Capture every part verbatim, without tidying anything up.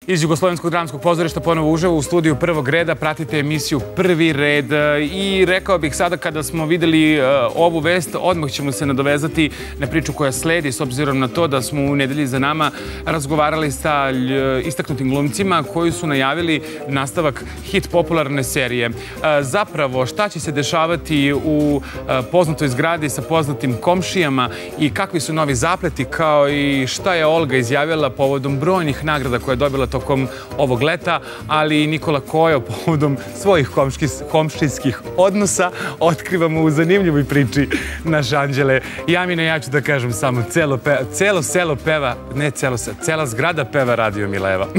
Iz Jugoslovenskog dramskog pozorišta ponovo uživo u studiju Prvog reda. Pratite emisiju Prvi red i rekao bih sada kada smo videli ovu vest, odmah ćemo se nadovezati na priču koja sledi s obzirom na to da smo u nedelji za nama razgovarali sa istaknutim glumcima koji su najavili nastavak hit popularne serije. Zapravo, šta će se dešavati u poznatoj zgradi sa poznatim komšijama i kakvi su novi zapleti, kao i šta je Olga izjavila povodom brojnih nagrada koje je dobila tokom ovog leta, ali i Nikola Kojo povodom svojih komšijskih odnosa, otkrivamo u zanimljivoj priči naš Anđele. Jamina, ja ću da kažem samo, celo selo peva, ne celo selo, cela zgrada peva Radio Mileva.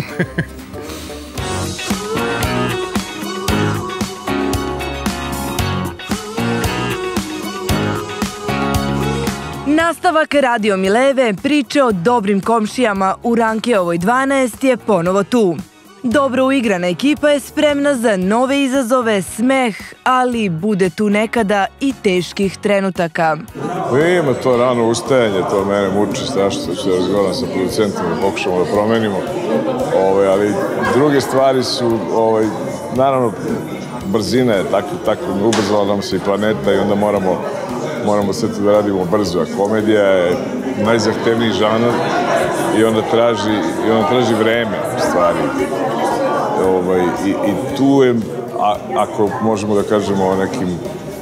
Nastavak Radio Mileve, priče o dobrim komšijama u Rankeovoj dvanaest je ponovo tu. Dobro uigrana ekipa je spremna za nove izazove, smeh, ali bude tu nekada i teških trenutaka. Ima to rano ustajanje, to mene muči strašno, što razgovaram sa producentom da pokušamo da promenimo, ali druge stvari su, naravno, brzina je tako, ubrzala nam se i planeta i onda moramo moramo sve to da radimo brzo, a komedija je najzahtevniji žanr i onda traži vreme, u stvari. I tu je, ako možemo da kažemo o nekim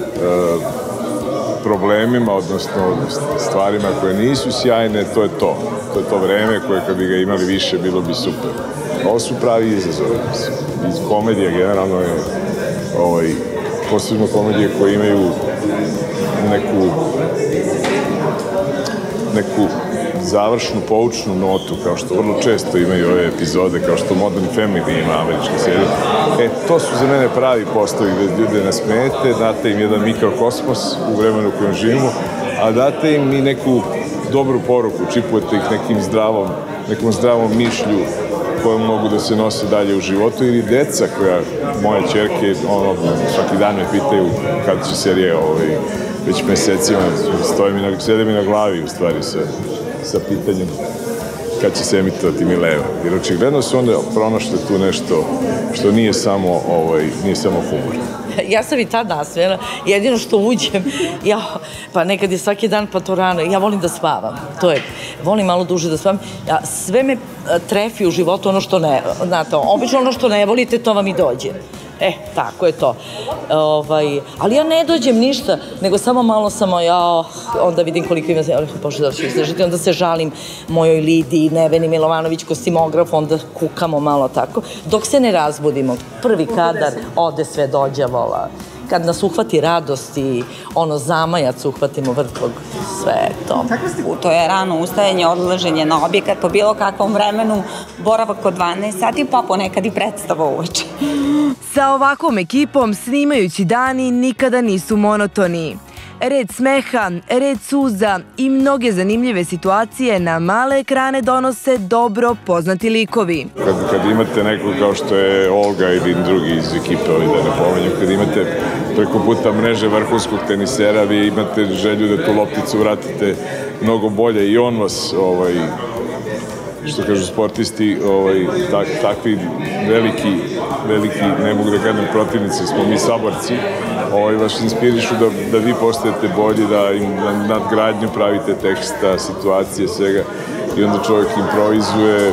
problemima, odnosno stvarima koje nisu sjajne, to je to. To je to vreme koje kad bi ga imali više, bilo bi super. Ovo su pravi izazovi. Iz komedija generalno je, posebno komedije koje imaju neku neku završnu, poučnu notu, kao što vrlo često imaju ove epizode, kao što Modern Family ima američka serija. E, to su za mene pravi poslovi gde ljude nasmejete, date im jedan mikrokosmos u vremenu u kojem živimo, a date im i neku dobru poruku, čipujete ih nekim zdravom, nekom zdravom mišlju kojom mogu da se nose dalje u životu, ili deca koja, moje ćerke, ono, svaki dan me pitaju kada će serija, već mesecima, sede mi na glavi, u stvari, sa pitanjem kad će se emitovati Mileva. Jer očigledno su onda pronašli tu nešto što nije samo humor. Ja sam i tad nasmijela, jedino što uđem, ja, pa nekad je svaki dan pa to rano, ja volim da spavam, to je, volim malo duže da spavam, sve me trefi u životu ono što ne, znate, obično ono što ne volite, to vam i dođe. E, tako je to. Ali ja ne dođem ništa, nego samo malo samo, ja, onda vidim koliko ima, bože da ću izdržati, onda se žalim mojoj Lidiji, Neveni Milovanović, kostimograf, onda kukamo malo tako, dok se ne razbudimo. Prvi kadar, ode sve dođavola. Kad nas uhvati radost i ono zamajac uhvatimo vrtlog, sve je to. To je rano ustajanje, odlaženje na objekat po bilo kakvom vremenu, boravak od dvanaest sati, pa ponekad i predstava uveče. Sa ovakvom ekipom snimajući dani nikada nisu monotoni. Red smeha, red suza i mnoge zanimljive situacije na male ekrane donose dobro poznati likovi. Kad imate nekog kao što je Olga ili drugi iz ekipe, da ne pomenjem, kad imate preko puta mreže vrhunskog tenisera, vi imate želju da tu lopticu vratite mnogo bolje i on vas, što kažu sportisti, takvi veliki, veliki, ne mogu da kažem protivnici, smo mi saborci, vas inspirišu da vi postajete bolji, da im nadgradnju pravite teksta, situacije, svega, i onda čovjek improvizuje,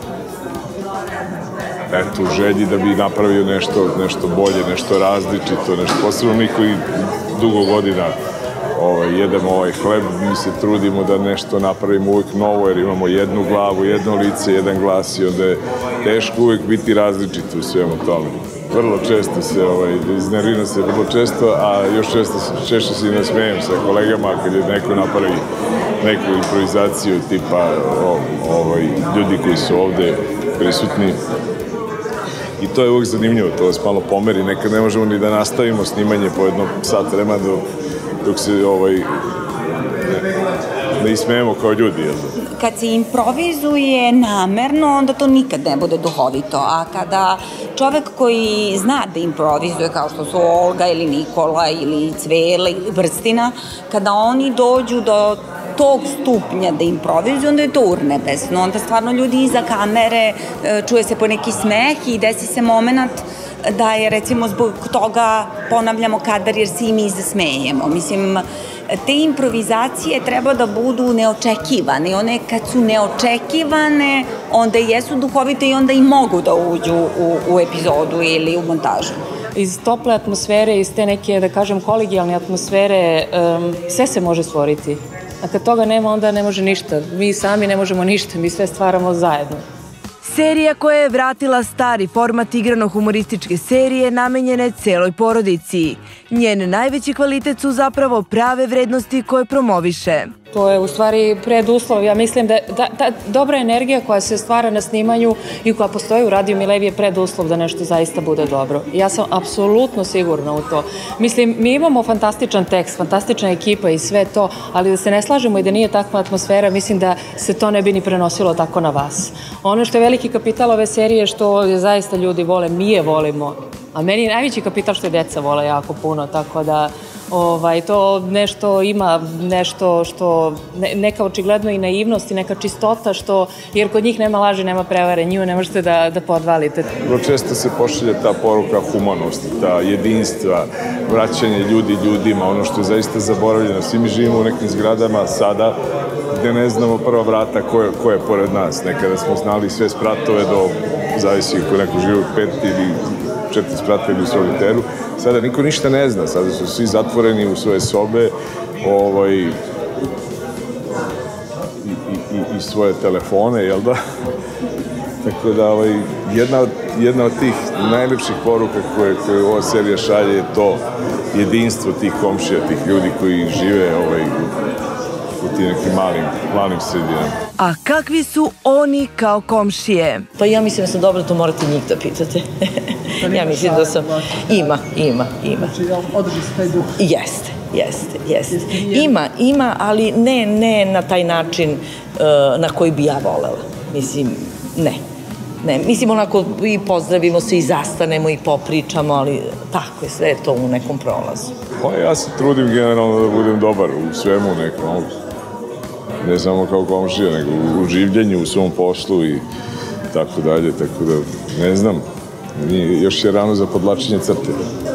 eto, u želji da bi napravio nešto bolje, nešto različito, nešto posebno mi koji dugo godina jedemo ovaj hleb, mi se trudimo da nešto napravimo uvijek novo, jer imamo jednu glavu, jedno lice, jedan glas i onda je teško uvijek biti različito u svemu tome. Vrlo često se, iznerviram se vrlo često, a još češće se i nasmejem sa kolegama kad je neko napravi neku improvizaciju tipa ljudi koji su ovde prisutni. I to je uvijek zanimljivo, to vas malo pomeri, nekad ne možemo ni da nastavimo snimanje po jedno sat vremena dok se ne ismejemo kao ljudi. Kad se improvizuje namerno, onda to nikad ne bude duhovito, a kada čovek koji zna da improvizuje, kao što su Olga ili Nikola ili Cvele ili Vrstina, kada oni dođu do tog stupnja da improvizuju, onda je to urnebesno. Onda stvarno ljudi iza kamere, čuje se po neki smeh i desi se moment da je recimo zbog toga ponavljamo kadar jer se i mi zasmejemo. Mislim, te improvizacije treba da budu neočekivane. One kad su neočekivane, onda jesu duhovite i onda i mogu da uđu u, u epizodu ili u montažu. Iz tople atmosfere, iz te neke, da kažem, kolegijalne atmosfere, um, sve se može stvoriti. A kad toga nema, onda ne može ništa. Mi sami ne možemo ništa, mi sve stvaramo zajedno. Serija koja je vratila stari format igrano-humorističke serije namenjene celoj porodici. Njen najveći kvalitet su zapravo prave vrednosti koje promoviše. To je u stvari preduslov. Ja mislim da ta dobra energija koja se stvara na snimanju i koja postoji u Radio Milevi je preduslov da nešto zaista bude dobro. Ja sam apsolutno sigurna u to. Mislim, mi imamo fantastičan tekst, fantastična ekipa i sve to, ali da se ne slažemo i da nije takva atmosfera, mislim da se to ne bi ni prenosilo tako na vas. Ono što je veliki kapital ove serije, što zaista ljudi vole, mi je volimo, a meni je najveći kapital što je deca vole jako puno, tako da Ovaj, to nešto ima, nešto što, ne, neka očigledno i naivnost i neka čistota, što, jer kod njih nema laži, nema prevare, nju ne možete da, da podvalite. Vrlo često se pošalje ta poruka humanosti, ta jedinstva, vraćanje ljudi ljudima, ono što je zaista zaboravljeno. Svi mi živimo u nekim zgradama sada gde ne znamo prva vrata ko je, ko je pored nas. Nekada smo znali sve spratove do, zavisi ako neko živi u pet ili četiri sprata ili u soliteru. Sada niko ništa ne zna, sada su svi zatvoreni u svoje sobe ovaj, i, i, i svoje telefone, jel da? Tako da ovaj, jedna, od, jedna od tih najlepših poruka koje, koje ova serija šalje je to jedinstvo tih komšija, tih ljudi koji žive ovaj, u tim nekim malim, malim sredinama. A kakvi su oni kao komšije? Pa ja mislim da sam dobro, to morate njih da pitate. Ja mislim da sam... Ima, ima, ima. Znači, održi se taj duh. Jeste, jeste, jeste. Ima, ima, ali ne, ne na taj način uh, na koji bi ja volela. Mislim, ne. Ne, mislim, onako i pozdravimo se i zastanemo i popričamo, ali tako je, sve je to u nekom prolazu. Pa ja se trudim generalno da budem dobar u svemu nekom, ne samo kao komšija, nego u življenju, u svom poslu i tako dalje, tako da ne znam, nije, još je rano za podlačenje crte.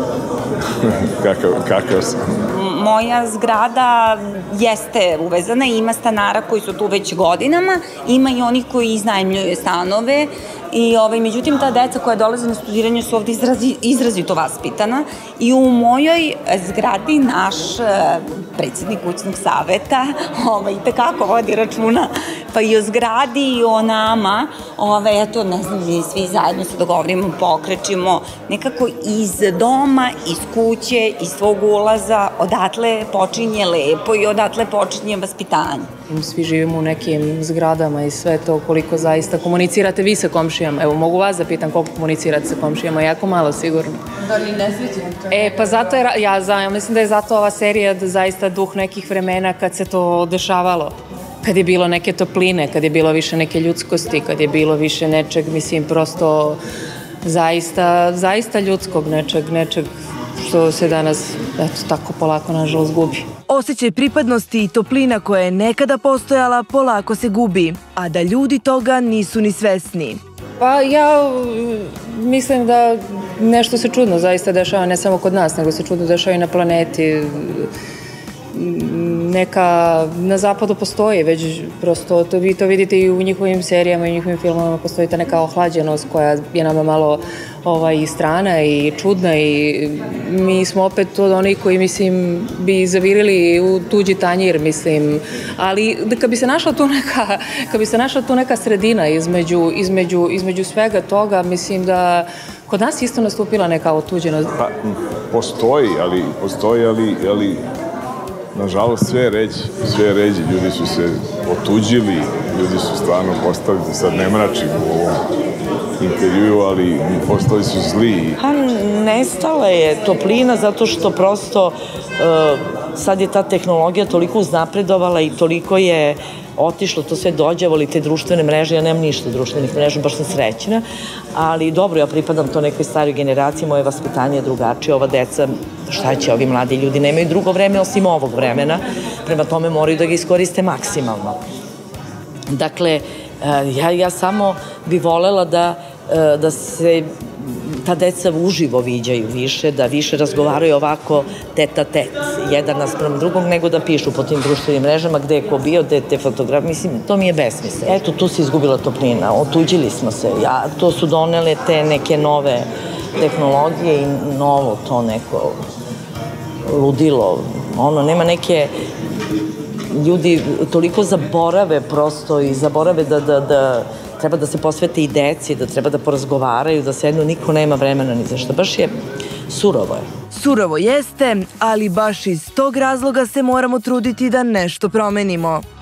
kakav, kakav sam. Moja zgrada jeste uvezana, ima stanara koji su tu već godinama, ima i oni koji iznajmljuju stanove i ovaj, međutim ta deca koja dolaze na studiranje su ovde izrazi, izrazito vaspitana i u mojoj zgradi naš predsjednik kućnog saveta ovaj, itekako vodi računa pa i o zgradi i o nama, ovaj, eto, ne znam, mi svi zajedno se dogovorimo, pokrećimo nekako iz doma, iz kuće, iz svog ulaza, odatle počinje lepo i odatle počinje vaspitanje. Svi živimo u nekim zgradama i sve to, koliko zaista komunicirate vi sa komšijama. Evo, mogu vas da pitam koliko komunicirate sa komšijama, jako malo sigurno. Da li ne sviđa? E, pa zato je, ja, ja mislim da je zato ova serija zaista duh nekih vremena kad se to dešavalo. Kad je bilo neke topline, kad je bilo više neke ljudskosti, kad je bilo više nečeg, mislim, prosto zaista, zaista ljudskog nečeg, nečeg što se danas, eto, tako polako, nažalost, gubi. Osjećaj pripadnosti i toplina koja je nekada postojala polako se gubi, a da ljudi toga nisu ni svesni. Pa ja mislim da nešto se čudno zaista dešava, ne samo kod nas, nego se čudno dešava i na planeti. Neka na zapadu postoji, već prosto to, vi to vidite i u njihovim serijama i u njihovim filmovima, postoji ta neka ohlađenost koja je nama malo ovaj, strana i čudna i mi smo opet od onih koji, mislim, bi zavirili u tuđi tanjir, mislim, ali kad bi se našla tu neka, kad bi se našla tu neka sredina između, između, između svega toga, mislim da kod nas isto nastupila neka otuđenost. Pa, postoji, ali, postoji, ali, ali nažalost, sve je ređe, sve je ređe, ljudi su se otuđili, ljudi su stvarno postali, da sad ne mračim u ovom intervju, ali postali su zli. Pa nestala je toplina zato što prosto sad je ta tehnologija toliko uznapredovala i toliko je otišlo, to sve dođevalo i te društvene mreže, ja nemam ništa društvenih mreža, baš sam srećna, ali dobro, ja pripadam to nekoj staroj generaciji, moje vaspitanje je drugačije, ova deca, šta će, ovi mladi ljudi nemaju drugo vreme osim ovog vremena, prema tome moraju da ga iskoriste maksimalno. Dakle, ja, ja samo bi volela da, da se ta deca uživo viđaju više, da više razgovaraju ovako tet a tet, jedan naspram drugog, nego da pišu po tim društvenim mrežama gde je ko bio, gde je te fotografije. Mislim, to mi je besmisle. Eto, tu se izgubila toplina, otuđili smo se. Ja, to su donele te neke nove tehnologije i novo to neko ludilo. Ono, nema neke... Ljudi toliko zaborave prosto i zaborave da, da, da treba da se posvete i deci, da treba da porazgovaraju, da se jedno niko nema vremena ni za što. Baš je surovo je. Surovo jeste, ali baš iz tog razloga se moramo truditi da nešto promenimo.